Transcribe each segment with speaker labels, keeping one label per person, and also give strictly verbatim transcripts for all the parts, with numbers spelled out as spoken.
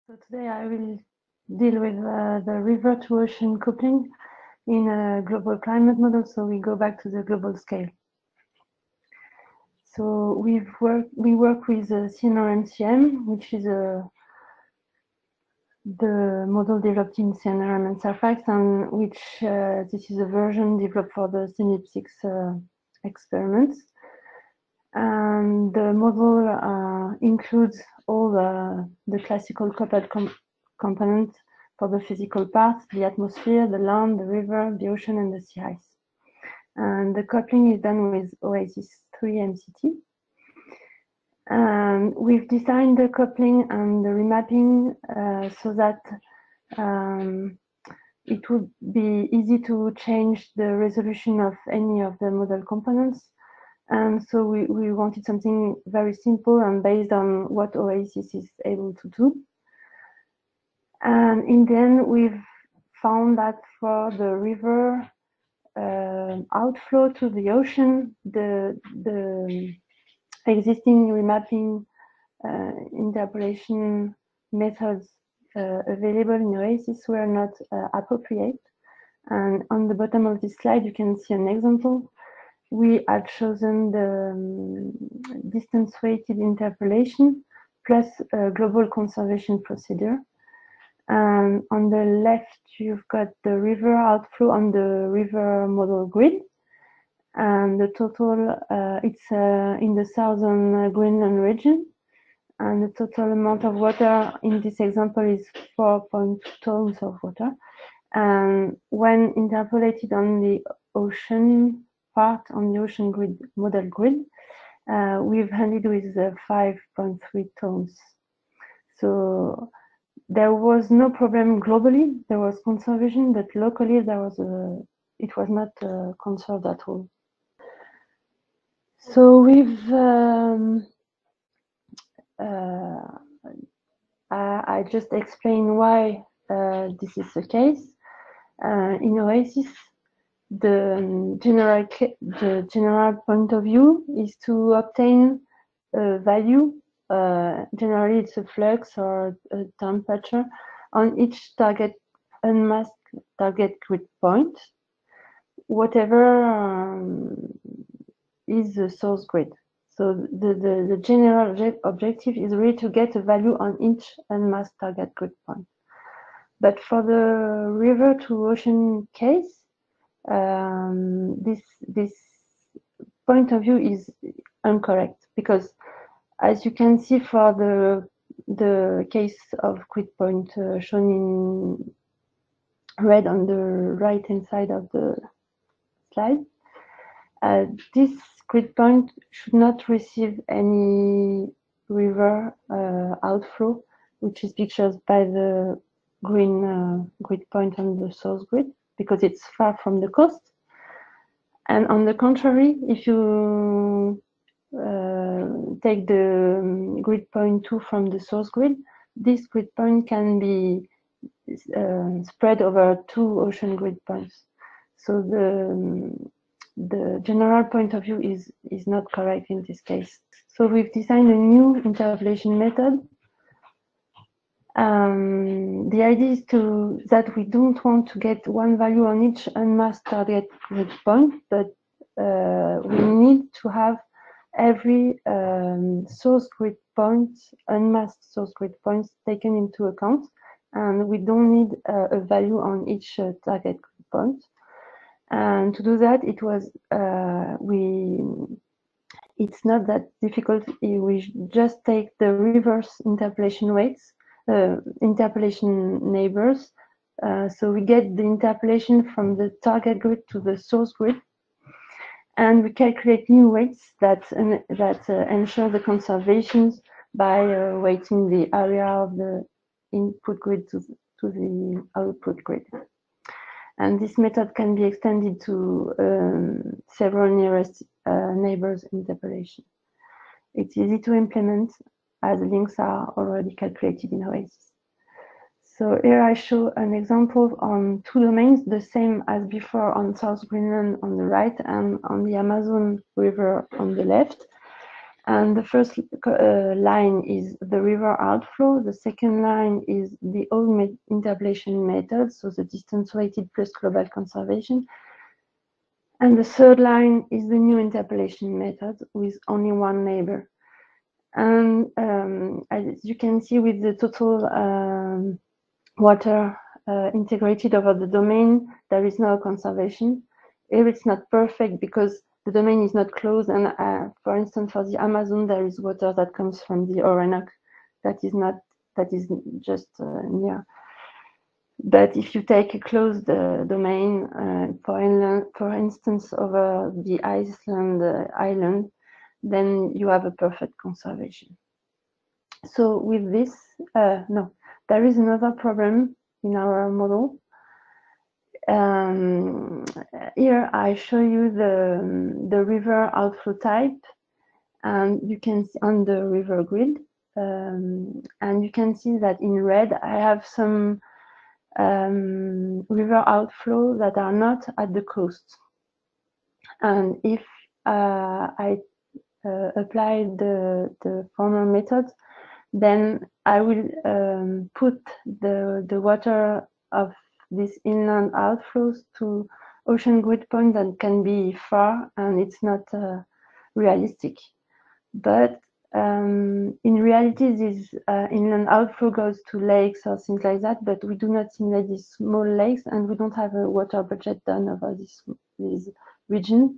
Speaker 1: So today I will deal with uh, the river to ocean coupling in a global climate model. So we go back to the global scale. So we've worked, we work with uh, C N R M C M, which is a the model developed in C N R M and Surfax, and which uh, this is a version developed for the CIMIP six uh, experiments. And the model uh, includes all the, the classical coupled com components for the physical parts, the atmosphere, the land, the river, the ocean, and the sea ice. And the coupling is done with OASIS three M C T. And we've designed the coupling and the remapping uh, so that um, it would be easy to change the resolution of any of the model components. And so we, we wanted something very simple and based on what OASIS is able to do. And in the end, we've found that for the river uh, outflow to the ocean, the, the existing remapping uh, interpolation methods uh, available in OASIS were not uh, appropriate. And on the bottom of this slide, you can see an example. We had chosen the um, distance-weighted interpolation plus a global conservation procedure. And on the left, you've got the river outflow on the river model grid. And the total, uh, it's uh, in the southern Greenland region. And the total amount of water in this example is four point two tons of water. And when interpolated on the ocean part, on the ocean grid model grid, uh, we've ended with uh, five point three tons. So there was no problem globally. There was conservation, but locally there was a, it was not uh, conserved at all. So we've um, uh, I, I just explained why uh, this is the case. Uh, in OASIS, the um, general the general point of view is to obtain a value. Uh, generally, it's a flux or a temperature on each target unmasked target grid point, whatever um, is the source grid. So the, the, the general objective is really to get a value on each unmasked target grid point. But for the river to ocean case, um, this this point of view is incorrect, because as you can see for the the case of grid point uh, shown in red on the right hand side of the slide, uh, this grid point should not receive any river uh, outflow, which is pictured by the green uh, grid point on the source grid, because it's far from the coast. And on the contrary, if you uh, take the um, grid point two from the source grid, this grid point can be uh, spread over two ocean grid points. So the um, the general point of view is is not correct in this case. So we've designed a new interpolation method. Um, the idea is to that we don't want to get one value on each unmasked target grid point, but uh, we need to have every um, source grid point, unmasked source grid points taken into account, and we don't need uh, a value on each uh, target grid point. And to do that, it was uh, we. It's not that difficult. We just take the reverse interpolation weights, uh, interpolation neighbors. Uh, so we get the interpolation from the target grid to the source grid, and we calculate new weights that uh, that uh, ensure the conservations by uh, weighting the area of the input grid to, to the output grid. And this method can be extended to um, several nearest uh, neighbors interpolation. It's easy to implement, as links are already calculated in OASIS. So here I show an example on two domains, the same as before on South Greenland on the right and on the Amazon River on the left. And the first uh, line is the river outflow. The second line is the old me interpolation method, so the distance weighted plus global conservation. And the third line is the new interpolation method with only one neighbor. And um, as you can see, with the total um, water uh, integrated over the domain, there is no conservation. Here it's not perfect because the domain is not closed, and uh, for instance, for the Amazon, there is water that comes from the Orinoco that is not that is just uh, near. But if you take a closed uh, domain, uh, for, inland, for instance, over the Iceland uh, island, then you have a perfect conservation. So with this, uh, no, there is another problem in our model. Um, here I show you the, the river outflow type, and you can see on the river grid, um, and you can see that in red I have some um, river outflow that are not at the coast. And if uh, I uh, apply the, the former method, then I will um, put the, the water of these inland outflows to ocean grid point that can be far, and it's not uh, realistic. But um, in reality, this uh, inland outflow goes to lakes or things like that, but we do not simulate these small lakes, and we don't have a water budget done over this, this region.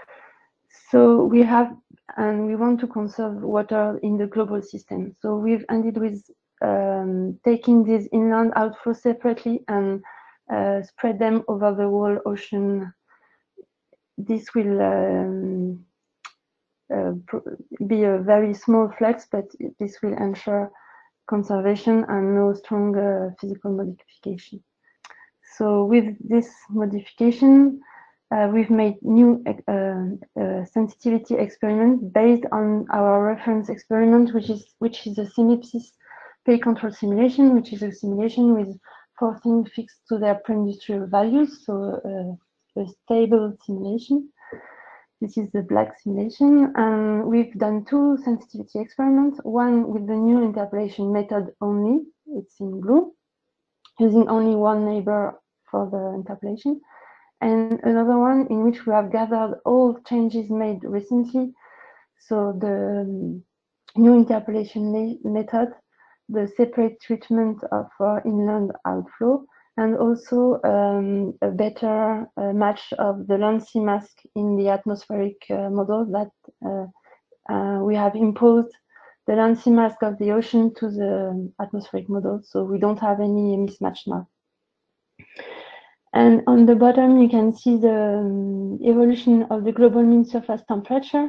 Speaker 1: So we have, and we want to conserve water in the global system. So we've ended with um, taking these inland outflows separately and uh, spread them over the whole ocean. This will um, uh, be a very small flux, but this will ensure conservation and no strong uh, physical modification. So with this modification, Uh, we've made new uh, uh, sensitivity experiment based on our reference experiment, which is which is a Simipsys pay control simulation, which is a simulation with four things fixed to their pre-industrial values, so uh, a stable simulation. This is the black simulation, and we've done two sensitivity experiments. One with the new interpolation method only, it's in blue, using only one neighbor for the interpolation. And another one in which we have gathered all changes made recently. So the um, new interpolation method, the separate treatment of uh, inland outflow, and also um, a better uh, match of the land sea mask in the atmospheric uh, model that uh, uh, we have imposed the land sea mask of the ocean to the atmospheric model. So we don't have any mismatch now. And on the bottom, you can see the um, evolution of the global mean surface temperature.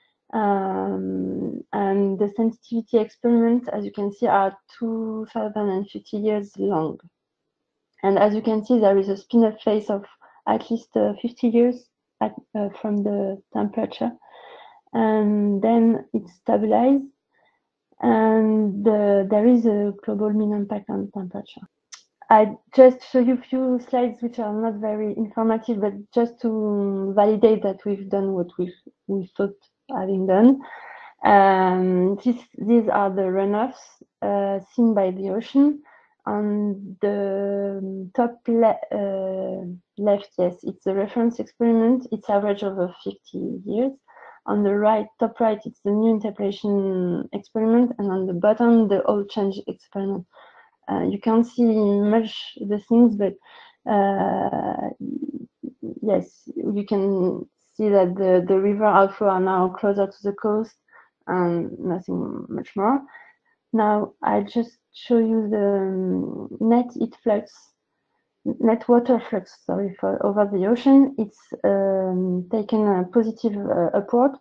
Speaker 1: Um, and the sensitivity experiments, as you can see, are two thousand fifty years long. And as you can see, there is a spin-up phase of at least uh, fifty years at, uh, from the temperature. And then it's stabilized. And uh, there is a global mean impact on temperature. I just show you a few slides which are not very informative, but just to validate that we've done what we've, we thought having done. Um, this, these are the runoffs uh, seen by the ocean. On the top le uh, left, yes, it's a reference experiment. It's average over fifty years. On the right, top right, it's the new interpolation experiment. And on the bottom, the old change experiment. Uh, you can't see much the things, but uh, yes, you can see that the, the river outflow are now closer to the coast and nothing much more. Now I just show you the um, net heat flux, net water flux, sorry, for over the ocean. It's um, taken a positive uh, upward,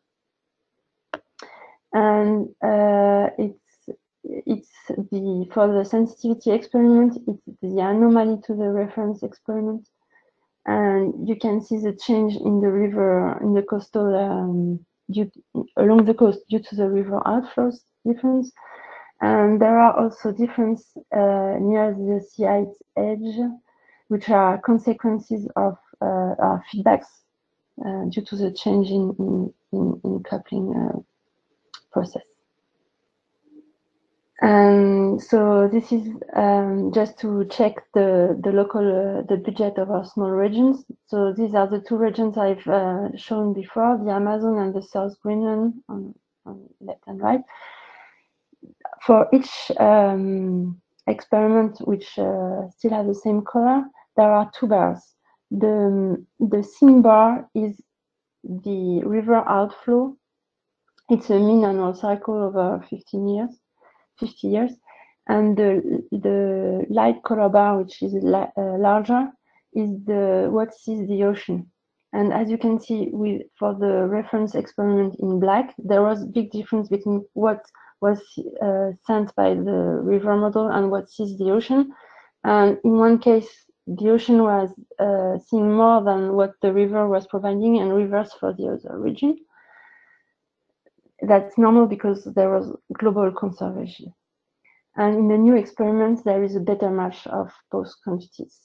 Speaker 1: and uh, it's it's the for the sensitivity experiment, it's the anomaly to the reference experiment, and you can see the change in the river in the coastal um, due, along the coast due to the river outflows difference, and there are also differences uh, near the sea height edge, which are consequences of uh, uh, feedbacks uh, due to the change in in, in, in coupling. Uh, process. And so this is um, just to check the, the local, uh, the budget of our small regions. So these are the two regions I've uh, shown before, the Amazon and the South Greenland on, on left and right. For each um, experiment, which uh, still have the same color, there are two bars. The, the thin bar is the river outflow. It's a mean annual cycle over fifteen years, fifty years. And the, the light color bar, which is la uh, larger, is the what sees the ocean. And as you can see, with for the reference experiment in black, there was a big difference between what was uh, sent by the river model and what sees the ocean. And in one case, the ocean was uh, seeing more than what the river was providing, and reverse for the other region. That's normal because there was global conservation. And in the new experiments, there is a better match of both quantities.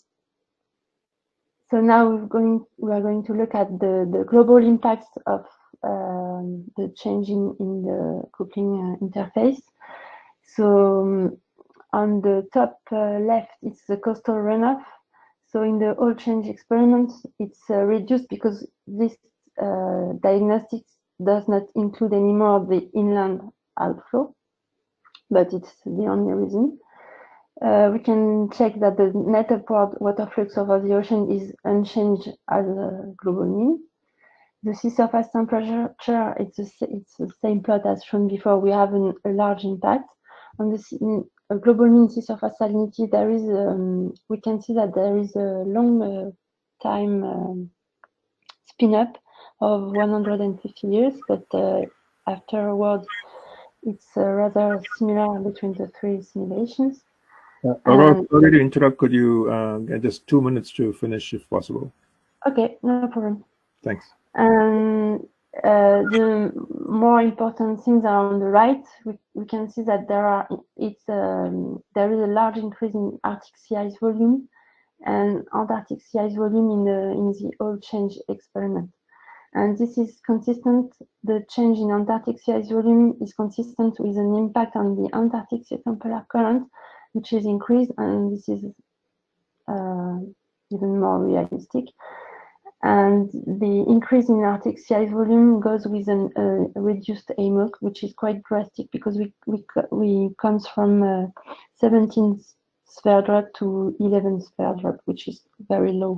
Speaker 1: So now we're going, we are going to look at the, the global impacts of um, the change in, in the coupling uh, interface. So um, on the top uh, left, it's the coastal runoff. So in the oil change experiments, it's uh, reduced because this uh, diagnostics does not include anymore the inland outflow, but it's the only reason. Uh, we can check that the net upward water flux over the ocean is unchanged as a global mean. The sea surface temperature, it's, a, it's the same plot as shown before. We have an, a large impact. On the sea, a global mean sea surface salinity, there is, um, we can see that there is a long uh, time um, spin up of one hundred fifty years, but uh, afterwards, it's uh, rather similar between the three simulations.
Speaker 2: Uh, Aurora, sorry to interrupt. Could you uh, get just two minutes to finish, if possible?
Speaker 1: Okay, no problem.
Speaker 2: Thanks.
Speaker 1: And uh, the more important things are on the right. We, we can see that there are it's um, there is a large increase in Arctic sea ice volume and Antarctic sea ice volume in the in the oil change experiment. And this is consistent. The change in Antarctic sea ice volume is consistent with an impact on the Antarctic circumpolar current, which is increased, and this is uh, even more realistic. And the increase in Arctic sea ice volume goes with a uh, reduced A M O C, which is quite drastic because we we we comes from uh, seventeen Sverdrup to eleven Sverdrup, which is very low.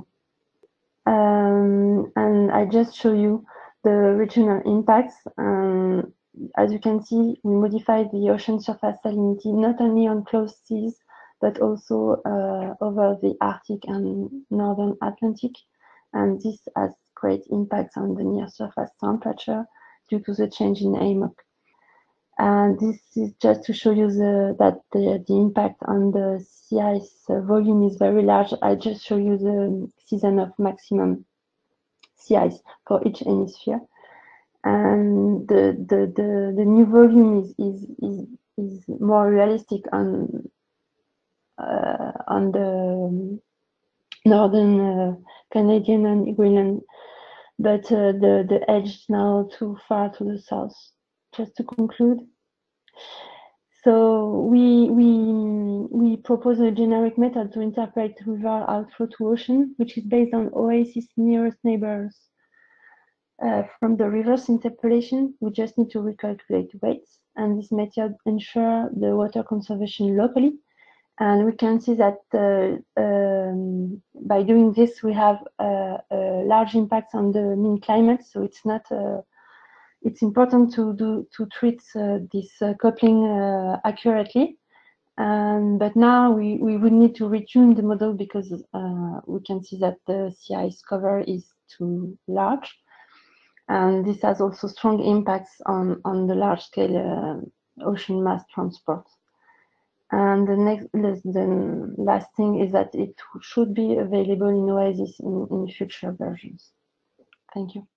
Speaker 1: Um, and I just show you the regional impacts. Um, as you can see, we modified the ocean surface salinity not only on closed seas, but also uh, over the Arctic and Northern Atlantic. And this has great impacts on the near surface temperature due to the change in A M O C. And this is just to show you the, that the, the impact on the sea ice volume is very large. I just show you the season of maximum sea ice for each hemisphere. And the, the, the, the new volume is, is, is, is more realistic on, uh, on the northern uh, Canadian and Greenland, but uh, the, the edge is now too far to the south. Just to conclude, so we, we, we propose a generic method to interpret river outflow to ocean, which is based on oasis nearest neighbors. Uh, from the reverse interpolation, we just need to recalculate weights, and this method ensures the water conservation locally. And we can see that uh, um, by doing this, we have uh, a large impact on the mean climate. So it's not, uh, it's important to do to treat uh, this uh, coupling uh, accurately. Um, but now we, we would need to retune the model because uh, we can see that the sea ice cover is too large. And this has also strong impacts on, on the large scale uh, ocean mass transport. And the next, the last thing is that it should be available in OASIS in, in future versions. Thank you.